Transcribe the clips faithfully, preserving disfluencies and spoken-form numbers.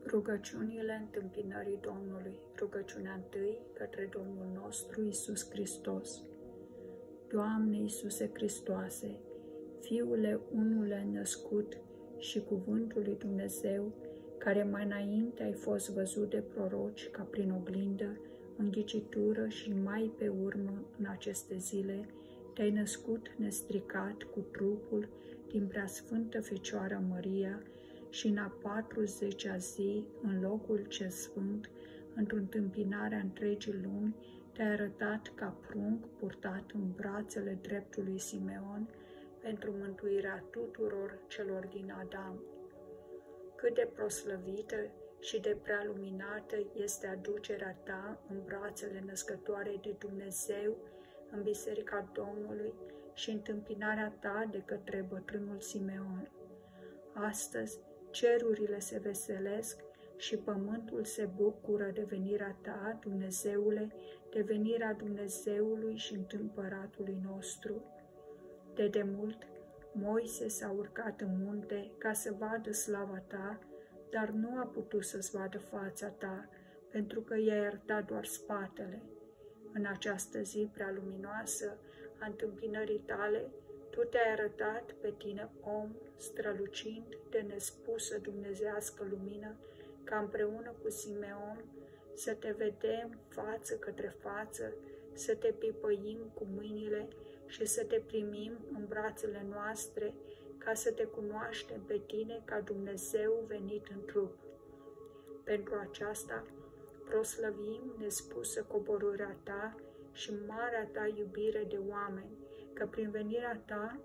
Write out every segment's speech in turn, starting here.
Rugăciunile întâmpinării Domnului. Rugăciunea întâi către Domnul nostru Iisus Hristos. Doamne Iisuse Hristoase, Fiule unule născut și Cuvântul lui Dumnezeu, care mai înainte ai fost văzut de proroci ca prin oglindă, înghicitură și mai pe urmă în aceste zile, te-ai născut nestricat cu trupul din Preasfântă Fecioară Maria și în a patruzecea zi, în locul cel sfânt, într-o întâmpinare a întregii lumi, te-ai arătat ca prunc purtat în brațele dreptului Simeon pentru mântuirea tuturor celor din Adam. Cât de proslăvită și de prea luminată este aducerea ta în brațele născătoare de Dumnezeu în Biserica Domnului și întâmpinarea ta de către bătrânul Simeon. Astăzi, cerurile se veselesc și pământul se bucură de venirea ta, Dumnezeule, de venirea Dumnezeului și întâmpăratului nostru. De demult, Moise s-a urcat în munte ca să vadă slava ta, dar nu a putut să-ți vadă fața ta, pentru că i-a iertat doar spatele. În această zi prea luminoasă a întâmpinării tale, tu te-ai arătat pe tine om, strălucind de nespusă dumnezească lumină, ca împreună cu Simeon să te vedem față către față, să te pipăim cu mâinile și să te primim în brațele noastre, ca să te cunoaștem pe tine ca Dumnezeu venit în trup. Pentru aceasta proslăvim nespusă coborârea ta și marea ta iubire de oameni, că prin venirea ta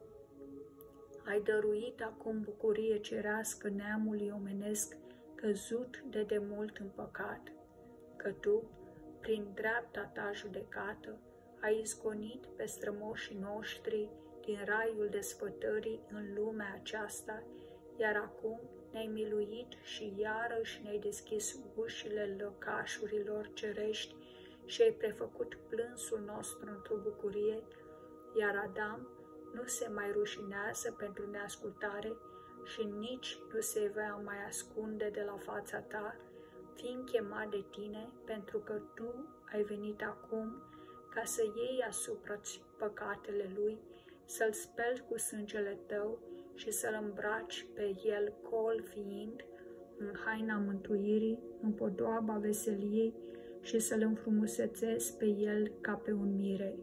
ai dăruit acum bucurie cerească neamului omenesc căzut de demult în păcat, că tu, prin dreapta ta judecată, ai izgonit pe strămoșii noștri din raiul desfătării în lumea aceasta, iar acum ne-ai miluit și iarăși ne-ai deschis ușile lăcașurilor cerești și ai prefăcut plânsul nostru într-o bucurie, iar Adam nu se mai rușinează pentru neascultare și nici nu se va mai ascunde de la fața ta, fiind chemat de tine, pentru că tu ai venit acum ca să iei asupra păcatele lui, să-l speli cu sângele tău și să-l îmbraci pe el col fiind în haina mântuirii, în podoaba veseliei și să-l înfrumusețezi pe el ca pe un mire.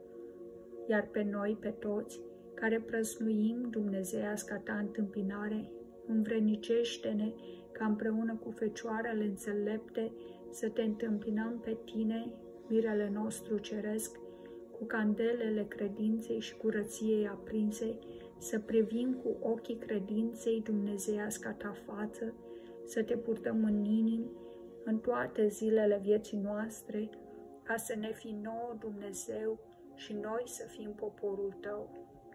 Iar pe noi, pe toți, care prăznuim dumnezeiasca ta întâmpinare, învrednicește-ne ca împreună cu fecioarele înțelepte să te întâmpinăm pe tine, mirele nostru ceresc, cu candelele credinței și curăției aprinse, să privim cu ochii credinței dumnezeiasca ta față, să te purtăm în inimi în toate zilele vieții noastre, ca să ne fii nouă Dumnezeu și noi să fim poporul tău.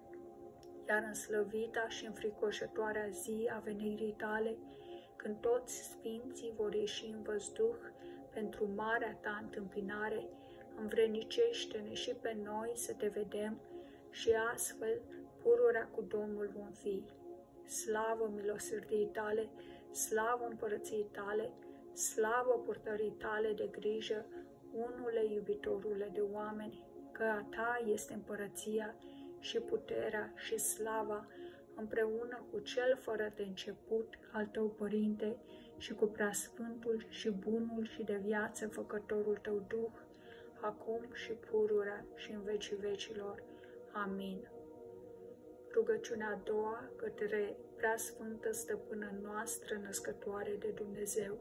Iar în slăvita și înfricoșătoarea zi a venirii tale, când toți sfinții vor ieși în văzduh pentru marea ta întâmpinare, învrednicește-ne și pe noi să te vedem și astfel pururea cu Domnul vom fi. Slavă milosârdiei tale, slavă împărăției tale, slavă purtării tale de grijă, unule iubitorule de oameni, că a ta este împărăția și puterea și slava, împreună cu cel fără de început al tău, Părinte, și cu preasfântul și bunul și de viață făcătorul tău Duh, acum și pururea și în vecii vecilor. Amin. Rugăciunea a doua către Preasfântă Stăpână noastră, născătoare de Dumnezeu.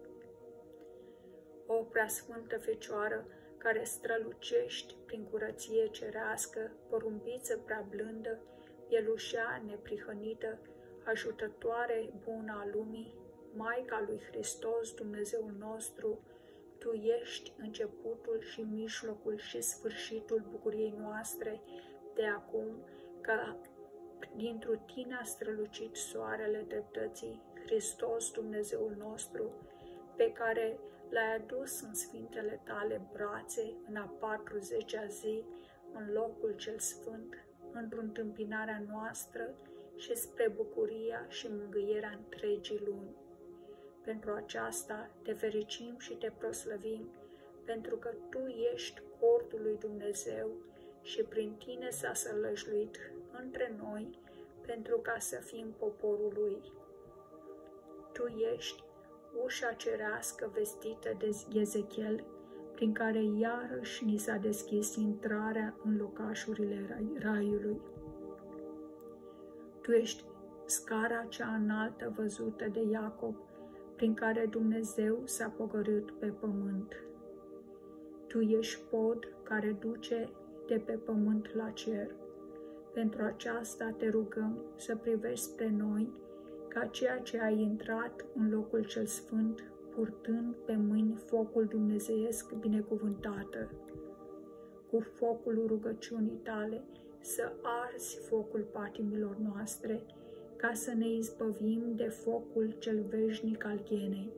O Preasfântă Fecioară, care strălucești prin curăție cerească, porumbiță prea blândă, mielușea neprihănită, ajutătoare bună a lumii, Maica lui Hristos, Dumnezeul nostru, tu ești începutul și mijlocul și sfârșitul bucuriei noastre de acum, că dintr-o tine a strălucit soarele dreptății, Hristos, Dumnezeul nostru, pe care l-ai adus în sfintele tale brațe în a patruzecea zi, în locul cel sfânt, într-o întâmpinarea noastră și spre bucuria și mângâierea întregii lumi. Pentru aceasta te fericim și te proslăvim, pentru că Tu ești cortul lui Dumnezeu și prin Tine s-a sălășluit între noi pentru ca să fim poporul Lui. Tu ești ușa cerească vestită de Ezechiel, prin care iarăși ni s-a deschis intrarea în locașurile raiului. Tu ești scara cea înaltă văzută de Iacob, prin care Dumnezeu s-a pogorât pe pământ. Tu ești pod care duce de pe pământ la cer. Pentru aceasta te rugăm să privești spre noi ca ceea ce ai intrat în locul cel sfânt, purtând pe mâini focul dumnezeiesc binecuvântată. Cu focul rugăciunii tale să arzi focul patimilor noastre, ca să ne izbăvim de focul cel veșnic al ghenei.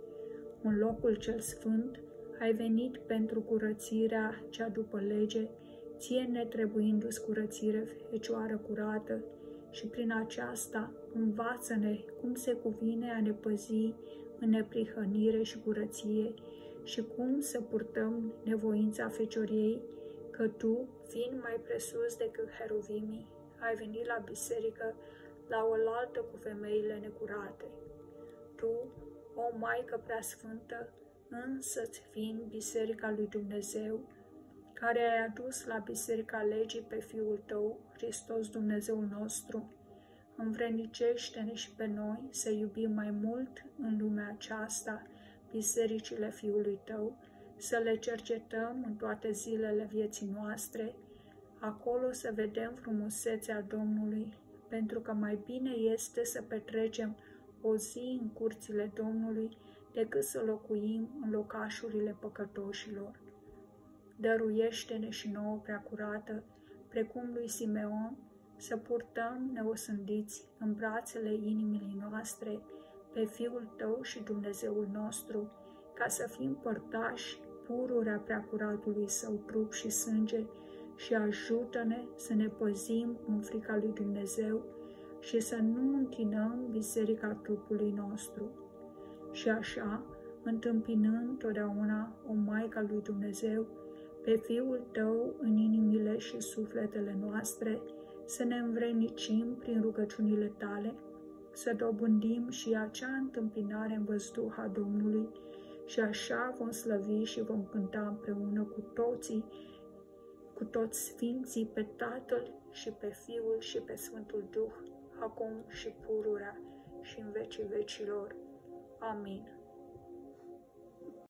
În locul cel sfânt ai venit pentru curățirea cea după lege, ție netrebuindu-ți curățire fecioară curată, și prin aceasta învață-ne cum se cuvine a ne păzi în neprihănire și curăție și cum să purtăm nevoința fecioriei, că Tu, fiind mai presus decât heruvimii, ai venit la biserică la oaltă cu femeile necurate. Tu, o Maică preasfântă, însă-ți fiind biserica lui Dumnezeu, care ai adus la biserica legii pe Fiul Tău, Hristos Dumnezeul nostru, învrednicește-ne și pe noi să iubim mai mult în lumea aceasta bisericile Fiului Tău, să le cercetăm în toate zilele vieții noastre, acolo să vedem frumusețea Domnului, pentru că mai bine este să petrecem o zi în curțile Domnului decât să locuim în locașurile păcătoșilor. Dăruiește-ne și nouă preacurată, precum lui Simeon, să purtăm neosândiți în brațele inimii noastre pe Fiul Tău și Dumnezeul nostru, ca să fim părtași pururea preacuratului Său trup și sânge, și ajută-ne să ne păzim în frica lui Dumnezeu și să nu întinăm biserica trupului nostru. Și așa, întâmpinând totdeauna o Maică lui Dumnezeu, pe Fiul Tău în inimile și sufletele noastre, să ne învrednicim prin rugăciunile Tale, să dobândim și acea întâmpinare în văzduh a Domnului, și așa vom slăvi și vom cânta împreună cu toții, cu toți sfinții, pe Tatăl și pe Fiul și pe Sfântul Duh, acum și pururea și în vecii vecilor. Amin.